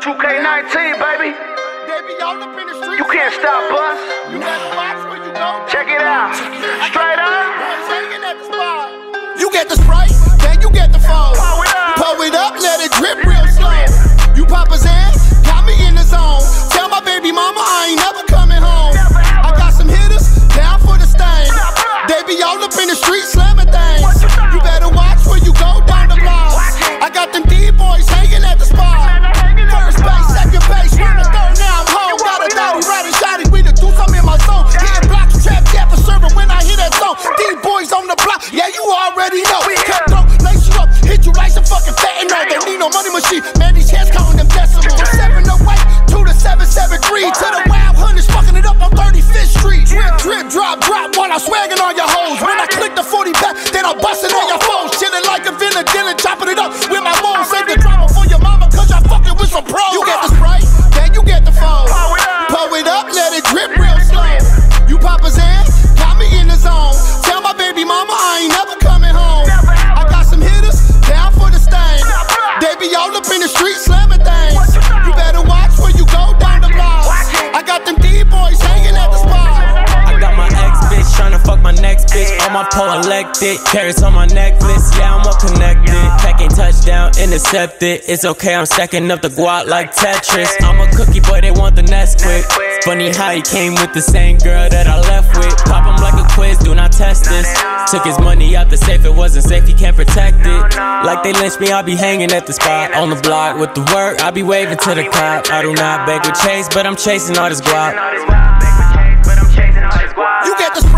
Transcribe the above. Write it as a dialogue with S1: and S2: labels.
S1: 2K19, baby. You can't stop us. Check it out. Straight up.
S2: You get the Sprite, then you get the phone. Pull it up, let it drip real slow. You pop his ass, got me in the zone. Tell my baby mama I ain't never coming home. I got some hitters, down for the stain. They be all up in the street slamming things. You better watch where you go down the block. I got them D-boys hanging at the spot. First base, second base, run the third, now I'm home. Got a daughter riding shotty, we the do something in my zone. Hitting blocks, trap, yeah, for serving when I hit that zone. D-boys on the block, yeah, you already know. Cut throat, lace you up, hit you like some fucking fentanyl. They need no money machine, man, these hands counting them decimals. From 708 to the 773 to the Wild Hunters, fucking it up on 35th Street. Drip, drip, drop, drop while I'm swagging on your hoes. When I click the 40 back, then I'm busting on your phones. Chilling like a villain, dealing, chopping it up with my bones. Save the drama for your mama, cause y'all fucking with some pros. You get the Sprite, then you get the phone. Pull it up, let it drip real slow. You pop his ass, got me in the zone. Tell my baby mama I ain't never coming home. I got some hitters, down for the stain. They be all up in the street slamming things. You better watch where you go down the block. I got them D-boys hanging at the spot.
S3: I got my ex-bitch tryna fuck my next bitch. On my pole elected, carrots on my necklace. Yeah, I'm all connected. Packing touchdown, intercepted. It's okay, I'm stacking up the guap like Tetris. I'm a cookie, boy, they want the nest quick. Funny how he came with the same girl that I left with. Pop him like a quiz, do not test this. Took his money out the safe, it wasn't safe, he can't protect it. Like they lynched me, I be hanging at the spot. On the block with the work, I be waving to the cop. I do not beg with Chase, but I'm chasing all this guap.
S2: You get the